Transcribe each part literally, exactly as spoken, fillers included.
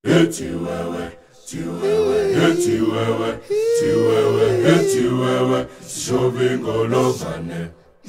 Etiwewe, tiwewe, etiwewe, tiwewe, etiwewe, shobingolofane.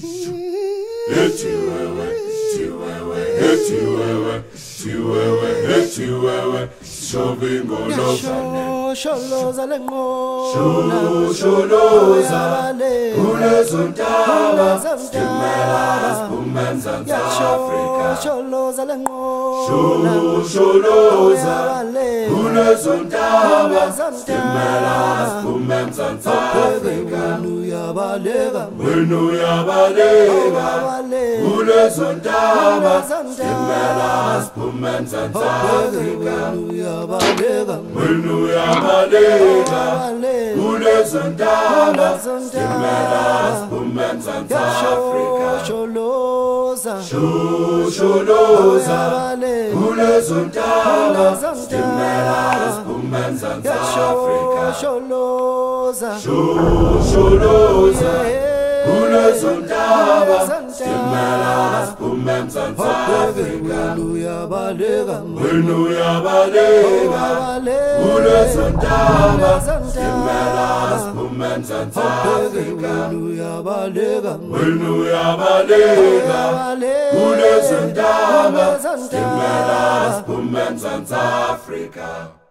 Etiwewe, tiwewe, etiwewe, tiwewe, etiwewe, shobingolofane. Sholoza lenqola, sholoza, kulezontaba, stimela, spumenza Afrika. Sholoza lenqola, sholoza, kulezontaba, stimela, spumenza Afrika. Wenu yabaleka, kulezontaba, stimela, spumenza Afrika. Wenu yabaleka, kulezontaba, stimela, spumenza Afrika. Sholoza, sholoza, kulezontaba, stimela, spumenza Afrika. Sholoza, sholoza, kulezontaba, stimela, spumenza Afrika. Wenu yabaleka, wenu yabaleka, kulezontaba, stimela, spumenza Afrika. wenu yabaleka, Wenu yabaleka, kulezontaba, stimela, spumenza Afrika.